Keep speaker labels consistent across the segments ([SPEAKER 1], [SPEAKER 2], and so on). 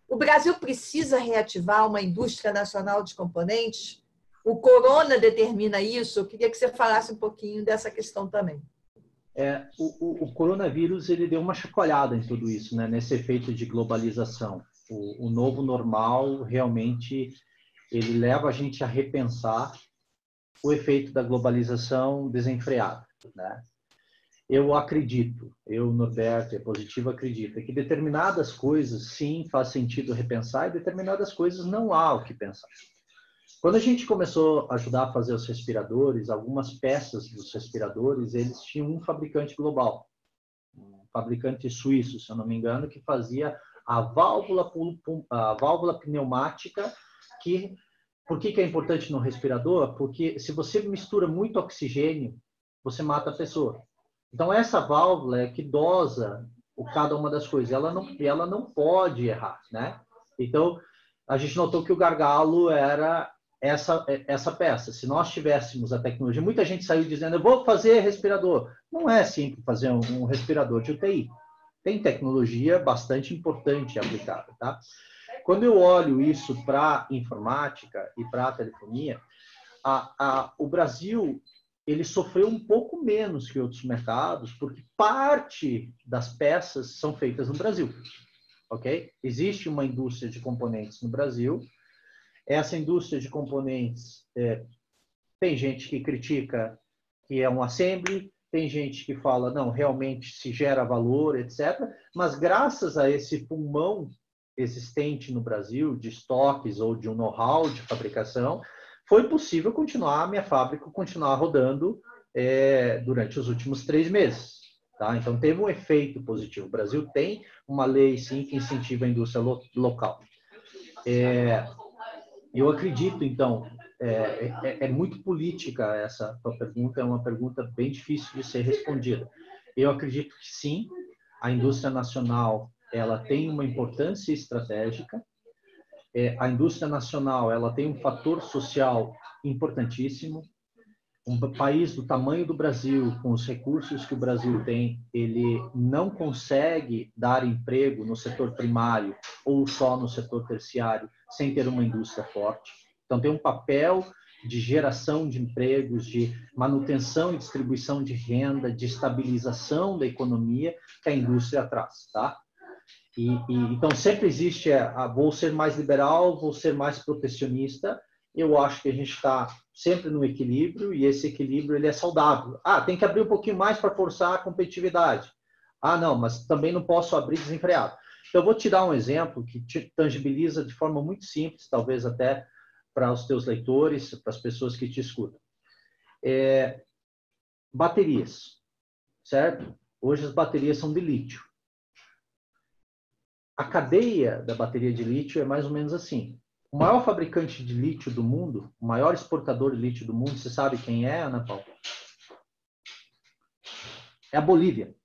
[SPEAKER 1] O Brasil precisa reativar uma indústria nacional de componentes? O corona determina isso? Eu queria que você falasse um pouquinho dessa questão também.
[SPEAKER 2] O coronavírus ele deu uma chacoalhada em tudo isso, né? Nesse efeito de globalização. O novo normal realmente ele leva a gente a repensar o efeito da globalização desenfreada, né? Eu acredito, Norberto, Positivo, acredita que determinadas coisas, sim, faz sentido repensar e determinadas coisas não há o que pensar. Quando a gente começou a ajudar a fazer os respiradores, algumas peças dos respiradores, eles tinham um fabricante global, um fabricante suíço, se eu não me engano, que fazia a válvula pneumática que... Por que é importante no respirador? Porque se você mistura muito oxigênio, você mata a pessoa. Então, essa válvula é que dosa cada uma das coisas. Ela não pode errar, né? Então, a gente notou que o gargalo era essa peça. Se nós tivéssemos a tecnologia... Muita gente saiu dizendo, eu vou fazer respirador. Não é simples fazer um respirador de UTI. Tem tecnologia bastante importante aplicada, tá? Quando eu olho isso para informática e para telefonia, o Brasil ele sofreu um pouco menos que outros mercados, porque parte das peças são feitas no Brasil, ok? Existe uma indústria de componentes no Brasil. Essa indústria de componentes, tem gente que critica que é um assembly, tem gente que fala, não, realmente se gera valor, etc. Mas graças a esse pulmão existente no Brasil, de estoques ou de um know-how de fabricação, foi possível a minha fábrica continuar rodando durante os últimos 3 meses. Tá? Então, teve um efeito positivo. O Brasil tem uma lei, sim, que incentiva a indústria local. Eu acredito, então, é muito política essa tua pergunta, é uma pergunta bem difícil de ser respondida. Eu acredito que, sim, a indústria nacional ela tem uma importância estratégica. A indústria nacional ela tem um fator social importantíssimo. Um país do tamanho do Brasil, com os recursos que o Brasil tem, ele não consegue dar emprego no setor primário ou só no setor terciário sem ter uma indústria forte. Então, tem um papel de geração de empregos, de manutenção e distribuição de renda, de estabilização da economia que a indústria traz, tá? Então, sempre existe vou ser mais liberal, vou ser mais protecionista. Eu acho que a gente está sempre no equilíbrio e esse equilíbrio ele é saudável. Tem que abrir um pouquinho mais para forçar a competitividade. Não, mas também não posso abrir desenfreado. Então, eu vou te dar um exemplo que te tangibiliza de forma muito simples, talvez até para os teus leitores, para as pessoas que te escutam. Baterias, certo? Hoje as baterias são de lítio. A cadeia da bateria de lítio é mais ou menos assim. O maior fabricante de lítio do mundo, o maior exportador de lítio do mundo, você sabe quem é, Ana Paula? É a Bolívia.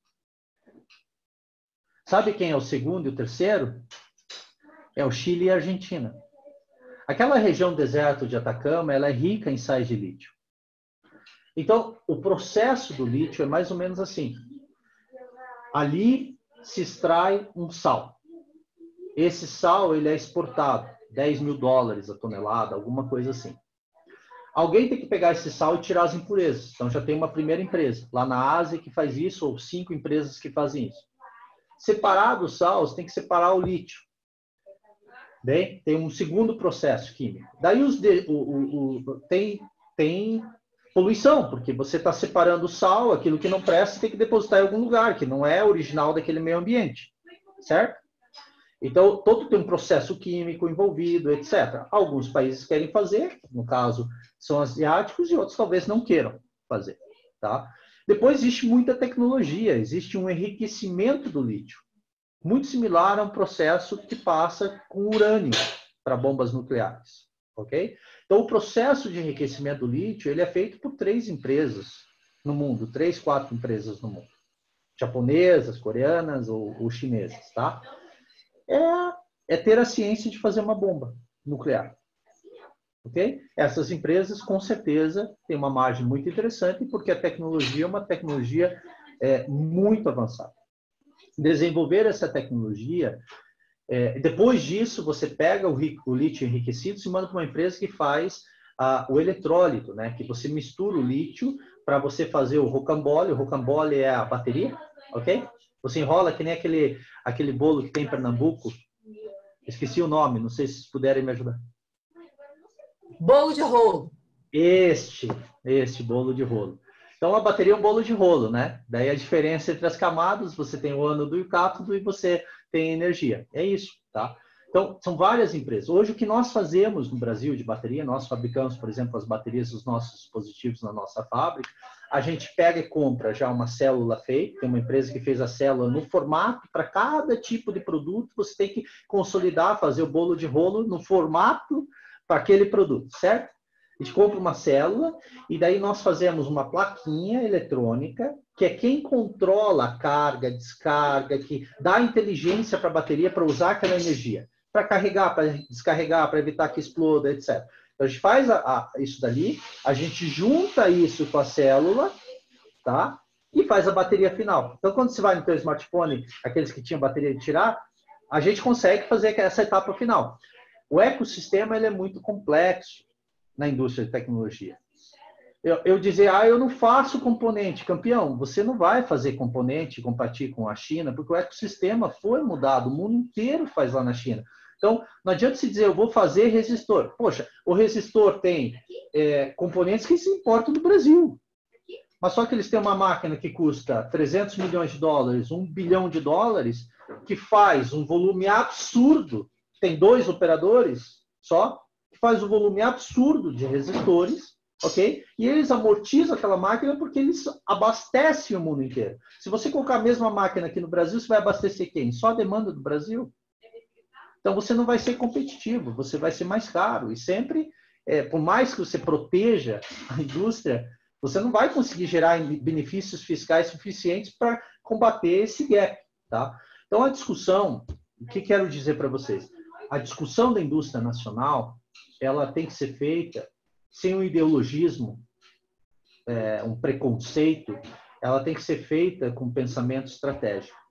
[SPEAKER 2] Sabe quem é o segundo e o terceiro? É o Chile e a Argentina. Aquela região deserto de Atacama, ela é rica em sais de lítio. Então, o processo do lítio é mais ou menos assim. Ali se extrai um sal. Esse sal ele é exportado, $10 mil a tonelada, alguma coisa assim. Alguém tem que pegar esse sal e tirar as impurezas. Então, já tem uma primeira empresa lá na Ásia que faz isso, ou 5 empresas que fazem isso. Separado o sal, você tem que separar o lítio. Bem, tem um segundo processo químico. Daí tem poluição, porque você está separando o sal, aquilo que não presta, você tem que depositar em algum lugar, que não é original daquele meio ambiente. Certo? Então, todo tem um processo químico envolvido, etc. Alguns países querem fazer, no caso, são asiáticos, e outros talvez não queiram fazer. Tá? Depois, existe muita tecnologia, existe um enriquecimento do lítio, muito similar a um processo que passa com urânio para bombas nucleares. Okay? Então, o processo de enriquecimento do lítio ele é feito por 3 empresas no mundo, 3, 4 empresas no mundo. Japonesas, coreanas ou chinesas. Tá? É ter a ciência de fazer uma bomba nuclear. Ok? Essas empresas, com certeza, têm uma margem muito interessante, porque a tecnologia é uma tecnologia muito avançada. Desenvolver essa tecnologia Depois disso, você pega o lítio enriquecido e manda para uma empresa que faz o eletrólito, né? Que você mistura o lítio para você fazer o rocambole. O rocambole é a bateria, ok? Você enrola que nem aquele bolo que tem em Pernambuco. Esqueci o nome, não sei se vocês puderem me ajudar.
[SPEAKER 1] Bolo de rolo.
[SPEAKER 2] Este bolo de rolo. Então, a bateria é um bolo de rolo, né? Daí a diferença entre as camadas, você tem o ânodo e o cátodo e você tem energia. É isso, tá? Então, são várias empresas. Hoje, o que nós fazemos no Brasil de bateria, nós fabricamos, por exemplo, as baterias dos nossos dispositivos na nossa fábrica, a gente pega e compra já uma célula feita, tem uma empresa que fez a célula no formato, para cada tipo de produto, você tem que consolidar, fazer o bolo de rolo no formato para aquele produto, certo? A gente compra uma célula e daí nós fazemos uma plaquinha eletrônica, que é quem controla a carga, descarga, que dá inteligência para a bateria para usar aquela energia, para carregar, para descarregar, para evitar que exploda, etc. Então, a gente faz isso dali, a gente junta isso com a célula, tá? E faz a bateria final. Então, quando você vai no teu smartphone, aqueles que tinham bateria de tirar, a gente consegue fazer essa etapa final. O ecossistema ele é muito complexo na indústria de tecnologia. Eu dizer, eu não faço componente. Campeão, você não vai fazer componente, competir com a China, porque o ecossistema foi mudado, o mundo inteiro faz lá na China. Então, não adianta se dizer, eu vou fazer resistor. Poxa, o resistor tem componentes que se importam do Brasil. Mas só que eles têm uma máquina que custa 300 milhões de dólares, 1 bilhão de dólares, que faz um volume absurdo, tem 2 operadores só, que faz um volume absurdo de resistores, ok? E eles amortizam aquela máquina porque eles abastecem o mundo inteiro. Se você colocar a mesma máquina aqui no Brasil, você vai abastecer quem? Só a demanda do Brasil? Então, você não vai ser competitivo, você vai ser mais caro. E sempre, por mais que você proteja a indústria, você não vai conseguir gerar benefícios fiscais suficientes para combater esse gap, tá? Então, a discussão, o que quero dizer para vocês? A discussão da indústria nacional, ela tem que ser feita sem um ideologismo, um preconceito, ela tem que ser feita com pensamento estratégico.